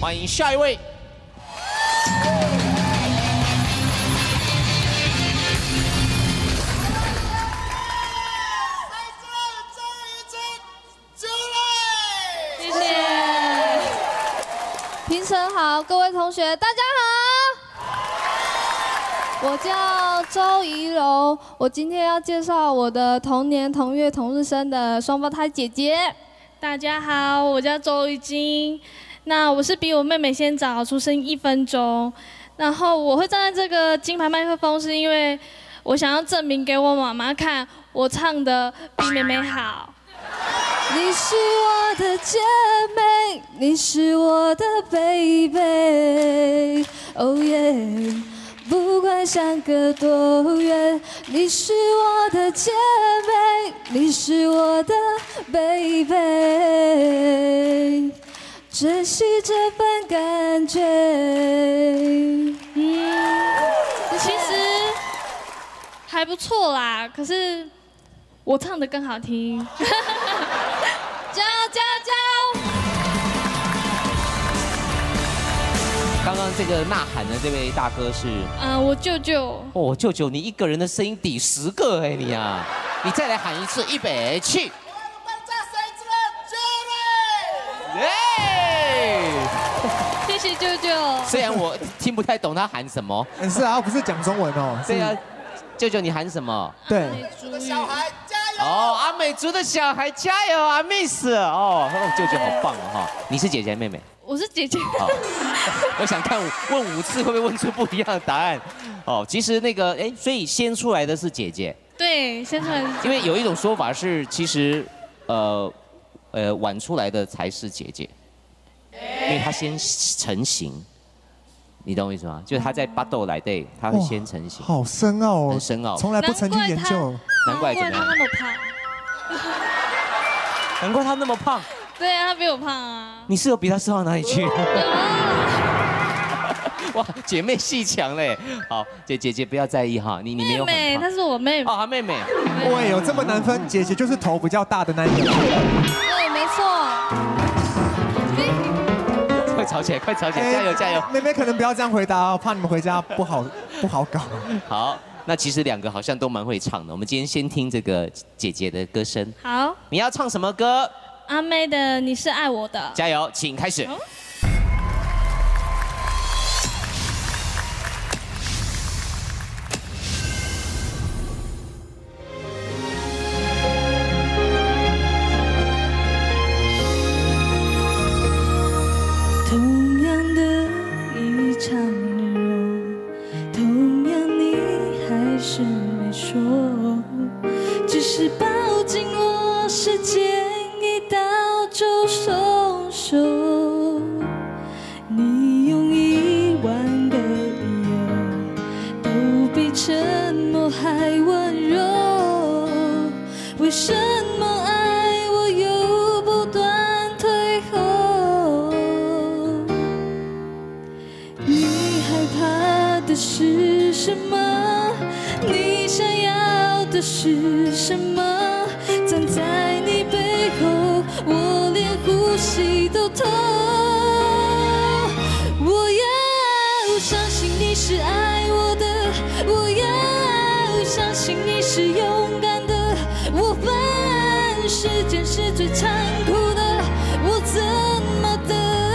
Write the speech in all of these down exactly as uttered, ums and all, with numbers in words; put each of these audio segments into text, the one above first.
欢迎下一位。 谢谢。评审好，各位同学，大家好。我叫周怡柔，我今天要介绍我的同年同月同日生的双胞胎姐姐。 大家好，我叫周怡晶。那我是比我妹妹先早出生一分钟。然后我会站在这个金牌麦克风，是因为我想要证明给我妈妈看，我唱的比妹妹好。 你是我的姐妹，你是我的 baby，oh yeah。不管相隔多远，你是我的姐妹，你是我的 baby， 珍惜这份感觉。 嗯，其实还不错啦，可是我唱的更好听。加油加油加油！ 刚刚这个呐喊的这位大哥是， 嗯、呃，我舅舅。 哦，舅舅，你一个人的声音抵十个哎，你啊，你再来喊一次，预备起。耶！ 谢谢舅舅。 虽然我听不太懂他喊什么， 是啊，不是讲中文哦。 对啊，舅舅你喊什么？ 对。 小孩加油！ 哦，阿美族的小孩加油啊 ，Miss！ 哦，舅舅好棒哦哈！你是姐姐还是妹妹？ 我是姐姐。 好，我想看问五次会不会问出不一样的答案。哦，其实那个哎，所以先出来的是姐姐。 对，先出来。 因为有一种说法是，其实呃呃晚出来的才是姐姐，因为她先成型。你懂我意思吗？就是她在巴豆来对，她会先成型。 好深奥哦， 很深奥， 从来不曾经研究。 难怪怎么样？ 难怪她那么胖。 难怪她那么胖。 对啊，她比我胖啊。 你是有比她瘦到哪里去？哇，姐妹戏强嘞！好，姐姐姐不要在意哈，你你没有很妹妹，她是我妹妹。 哦，妹妹。 喂，有这么难分？姐姐就是头比较大的那一个。 对，没错。 快吵起来，快吵起来，加油加油！ 妹妹可能不要这样回答哦，怕你们回家不好不好搞。 好，那其实两个好像都蛮会唱的。我们今天先听这个姐姐的歌声。 好。 你要唱什么歌？ 阿妹的《你是爱我的》。 加油，请开始。 同样的一场日落，同样你还是没说，只是抱紧我，时间一到就松手。你用一万个理由，都比沉默还温柔，为什么爱我又不断退后？你害怕的是什么？你想要的是什么？站在你背后，我连呼吸都痛。我要相信你是爱我的，我要相信你是勇敢的。我犯时间是最残酷的，我怎么等？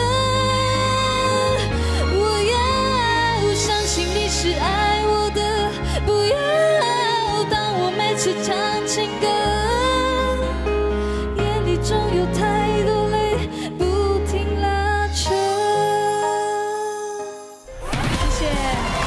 你是爱我的，不要当我每次唱情歌，眼里总有太多泪不停拉扯。谢谢。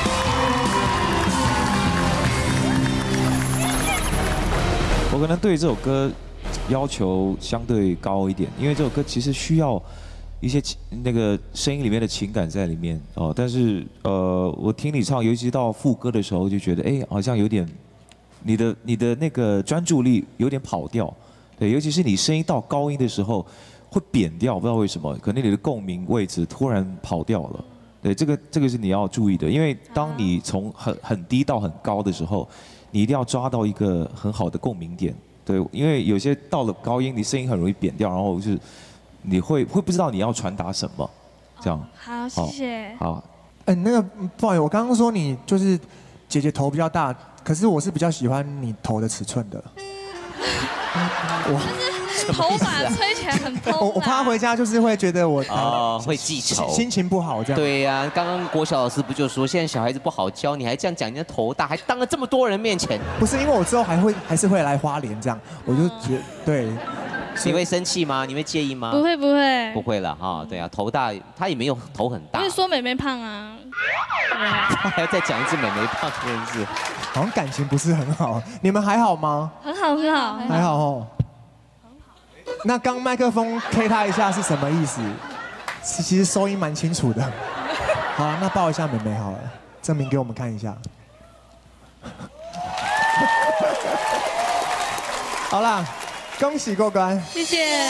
我可能对这首歌要求相对高一点，因为这首歌其实需要一些那个声音里面的情感在里面哦，但是呃，我听你唱，尤其到副歌的时候，就觉得哎，好像有点你的你的那个专注力有点跑调，对，尤其是你声音到高音的时候会扁掉，不知道为什么，可能你的共鸣位置突然跑掉了，对，这个这个是你要注意的，因为当你从很很低到很高的时候，你一定要抓到一个很好的共鸣点，对，因为有些到了高音，你声音很容易扁掉，然后就是。你会会不知道你要传达什么， 这样。 好，谢谢。 好。 哎，那个不好意思，我刚刚说你就是姐姐头比较大，可是我是比较喜欢你头的尺寸的。 我头发吹起来很蓬。 我我怕回家就是会觉得我哦会记仇， 心情不好这样。 对呀，刚刚国小老师不就说现在小孩子不好教，你还这样讲人家头大，还当着这么多人面前。 不是因为我之后还会还是会来花莲这样，我就觉对。 你会生气吗？你会介意吗？ 不会不会。 不会了哈，对啊，头大他也没有头很大。 因为说妹妹胖啊。 还要再讲一次妹妹胖这件事。 好像感情不是很好，你们还好吗？ 很好很好。 还好哦。那刚麦克风 K 他一下是什么意思？其实收音蛮清楚的。好啊，那抱一下妹妹好了，证明给我们看一下。好啦，恭喜过关。 谢谢。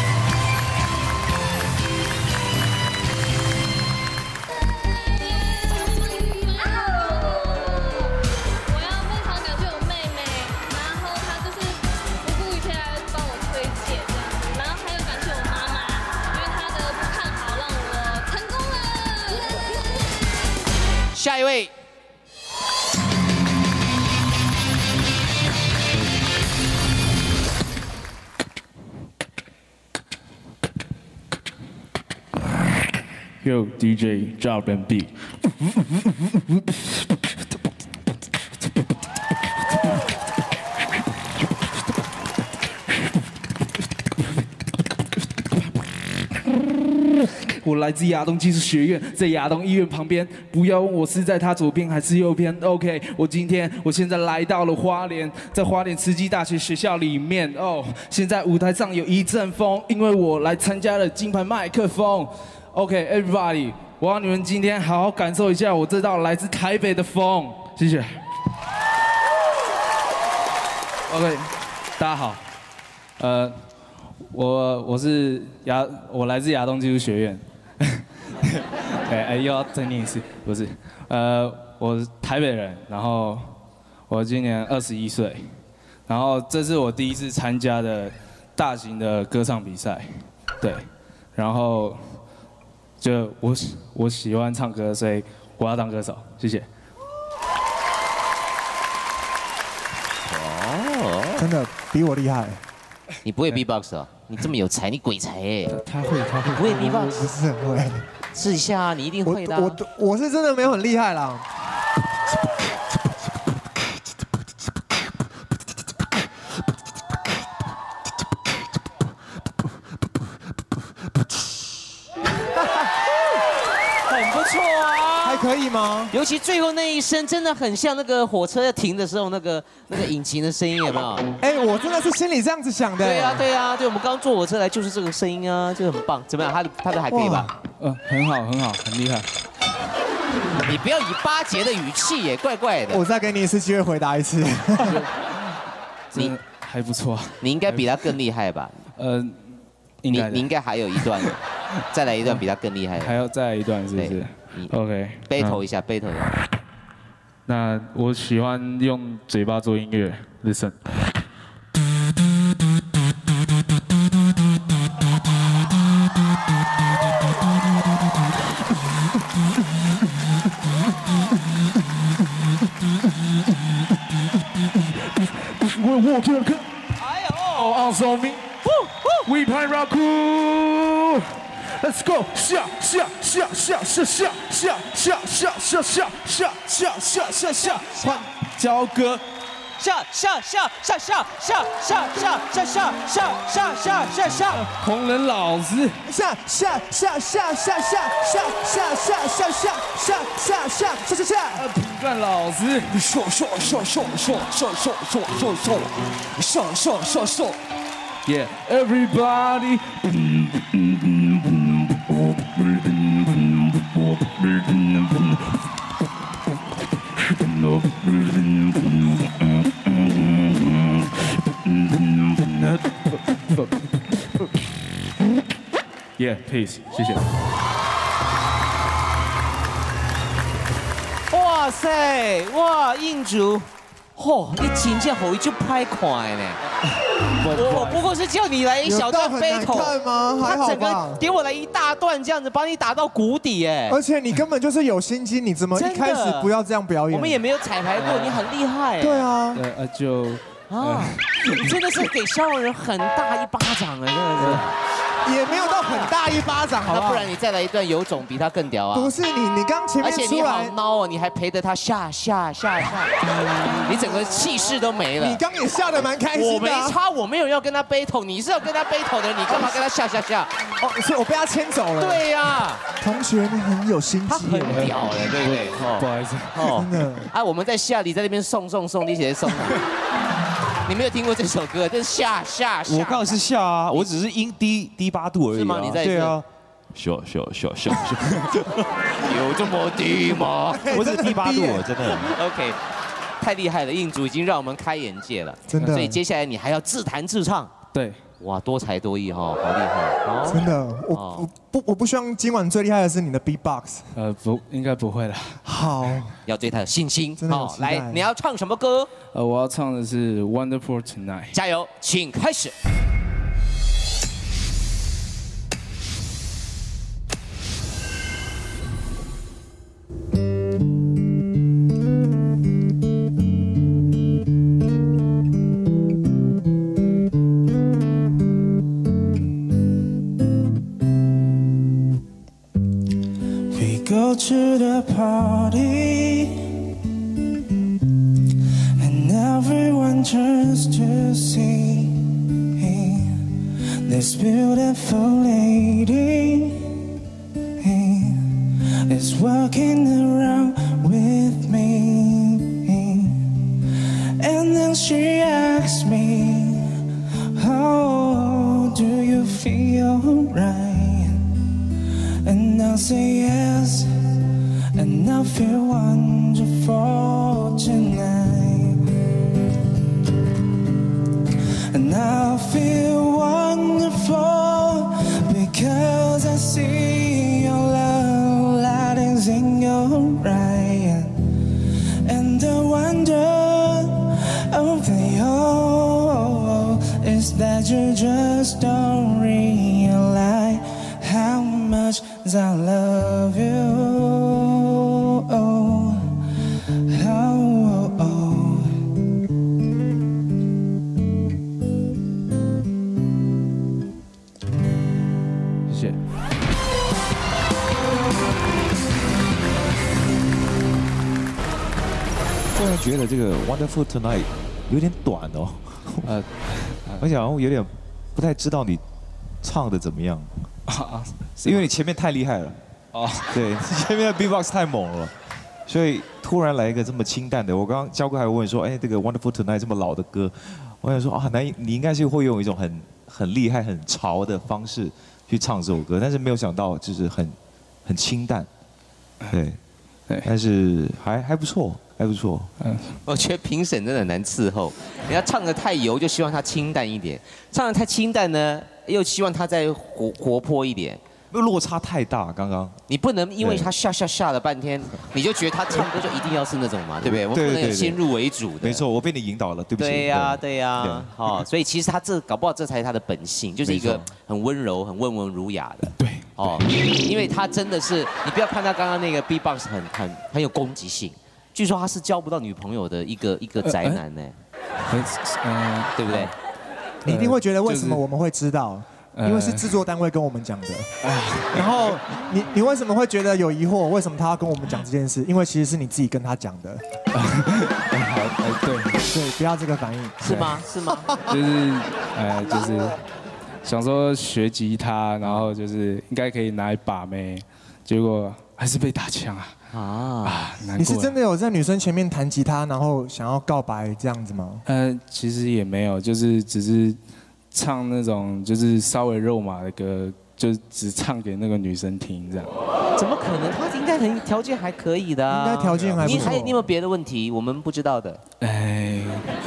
下一位， Yo D J drop and beat。我来自亚东技术学院，在亚东医院旁边。不要问我是在它左边还是右边。OK， 我今天我现在来到了花莲，在花莲慈济大学学校里面。哦，现在舞台上有一阵风，因为我来参加了金牌麦克风。OK，everybody， 我要你们今天好好感受一下我这道来自台北的风。谢谢。OK， 大家好，呃。我我是亚，我来自亚东技术学院。哎哎，又要再念一次，不是，呃，我是台北人，然后我今年二十一岁，然后这是我第一次参加的大型的歌唱比赛，对，然后就我我喜欢唱歌，所以我要当歌手，谢谢。 哦， 真的比我厉害。 你不会 B-box 哦？你这么有才，你鬼才哎！ 他会，他会。 不会 B-box？ 不是很会。 试一下啊，你一定会的、啊。 我我我是真的没有很厉害啦。 很不错啊， 还可以吗？ 尤其最后那一声，真的很像那个火车要停的时候那个那个引擎的声音，有没有？ 哎，我真的是心里这样子想的。 对呀、啊，对呀、啊，对，我们刚刚坐火车来就是这个声音啊，就很棒。怎么样？他的他的还可以吧？ 嗯、呃，很好，很好，很厉害。 你不要以巴结的语气耶，怪怪的。 我再给你一次机会回答一次。 你还不错。 你应该比他更厉害吧？ 呃， 你你应该还有一段，再来一段比他更厉害的。 还要再来一段是不是 ？OK。 battle 一下 battle 一下。 那我喜欢用嘴巴做音乐 ，Listen。我看看，哎呦 ，On so me，We pan raku。Let's go， 下下下下下下下下下下下下下下下下，换交歌。 下下下下下下下下下下下下下下下， 红人老师。 下下下下下下下下下下下下下下下下下。 平干老师。 上上上上上上上上上上上上上。 Yeah, everybody. Yeah, peace， 谢谢。 哇塞，哇，印主，嚯、哦，你真正好伊就歹看的呢。 我我不过是叫你来一小段 battle， 看吗？还他整好吧个。给我来一大段这样子，把你打到谷底哎！ 而且你根本就是有心机，你怎么一开始不要这样表演？ 我们也没有彩排过，你很厉害。 对啊， 呃呃就啊，你真的是给肖文仁很大一巴掌哎，真的是。 也没有到很大一巴掌，好不好？ 那不然你再来一段有种比他更屌啊！ 不是你，你刚前面出来， 而且你好孬哦，你还陪着他下下下下，你整个气势都没了。 你刚也下得蛮开心的。 我没差，我没有要跟他 battle， 你是要跟他 battle 的，你干嘛跟他下下下？ 哦，所以我被他牵走了。 对呀， 同学你很有心机， 他很屌的，对不对？ 不好意思， 哦， 真的。 啊，我们在下，你在那边送送送，你写送。你没有听过这首歌，这是下下下。 我刚好是下啊，我只是音低低八度而已。 是吗？你在对啊。下下下下下， 有这么低吗？ 我只低八度，真的。 OK， 太厉害了，印主已经让我们开眼界了， 真的。 所以接下来你还要自弹自唱。 对。 哇，多才多艺哈，好厉害！ 真的，我我不我不希望今晚最厉害的是你的 beatbox。 呃，不，应该不会了。 好， 要对他有信心。 好， 来，你要唱什么歌？ 呃，我要唱的是《Wonderful Tonight》。 加油，请开始。 Go to the party and everyone turns to see this beautiful lady is walking around with me, and then she asks me, how do you feel right? And I'll say yes, and I feel wonderful tonight. And I feel wonderful because I see your love light in your eye. And the wonder of it all is that you just don't realize how much I love you. Oh, oh, oh. 谢谢。 突然觉得这个《Wonderful Tonight》有点短哦，呃，而且好像有点不太知道你唱的怎么样。啊，因为你前面太厉害了，哦，对，前面的 B-box 太猛了，所以突然来一个这么清淡的。我刚刚焦哥还问说，哎，这个 Wonderful Tonight 这么老的歌，我想说啊，那你应该是会用一种很很厉害、很潮的方式去唱这首歌，但是没有想到就是很很清淡，对，对，但是还还不错，还不错。 嗯，我觉得评审真的很难伺候，人家唱的太油，就希望它清淡一点；唱的太清淡呢，又希望它再活活泼一点。 落差太大，刚刚你不能因为他下下下了半天，你就觉得他唱歌就一定要是那种嘛，对不对？我们不能有先入为主的。 没错，我被你引导了，对不起。 对呀，对呀，哦，所以其实他这搞不好这才是他的本性，就是一个很温柔、很温文儒雅的。 对， 哦，因为他真的是，你不要看他刚刚那个 B-box 很很很有攻击性，据说他是交不到女朋友的一个一个宅男呢。嗯，对不对？ 你一定会觉得为什么我们会知道？因为是制作单位跟我们讲的，然后你你为什么会觉得有疑惑？为什么他要跟我们讲这件事？因为其实是你自己跟他讲的。 对对，不要这个反应， 是吗？是吗？ 就是呃，就是想说学吉他，然后就是应该可以拿来把妹，结果还是被打枪啊！啊， 你是真的有在女生前面弹吉他，然后想要告白这样子吗？ 呃，其实也没有，就是只是。唱那种就是稍微肉麻的歌，就只唱给那个女生听这样。 怎么可能？他应该很条件还可以的、啊， 应该条件还不错。 你还你有没有别的问题？我们不知道的。 哎，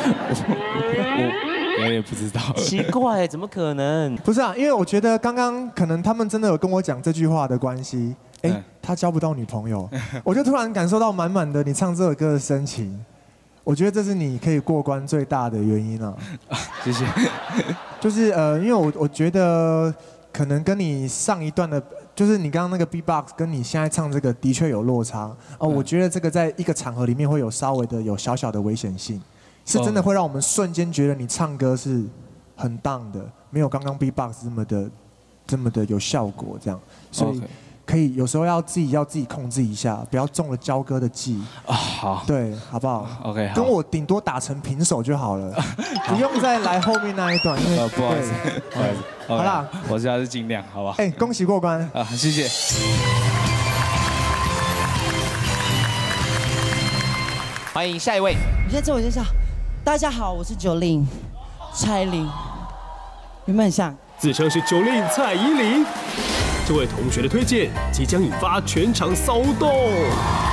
我我也不知道。 奇怪，怎么可能？ 不是啊，因为我觉得刚刚可能他们真的有跟我讲这句话的关系。哎，他交不到女朋友，我就突然感受到满满的你唱这首歌的深情。 我觉得这是你可以过关最大的原因啊。 谢谢。 就是呃，因为我我觉得可能跟你上一段的，就是你刚刚那个 B-box 跟你现在唱这个的确有落差哦。我觉得这个在一个场合里面会有稍微的有小小的危险性，是真的会让我们瞬间觉得你唱歌是很荡的，没有刚刚 B-box 这么的这么的有效果这样，所以。可以有时候要自己要自己控制一下，不要中了焦哥的计啊。好， 对，好不好 ？OK， 好。 跟我顶多打成平手就好了，不用再来后面那一段。因为呃，不好意思，不好意思。 好啦， 我现在是尽量，好吧？ 哎，恭喜过关啊！谢谢。 欢迎下一位。 我先自我介绍，大家好，我是九令蔡依林，有没有很像？ 自称是九令蔡依林。这位同学的推荐即将引发全场骚动。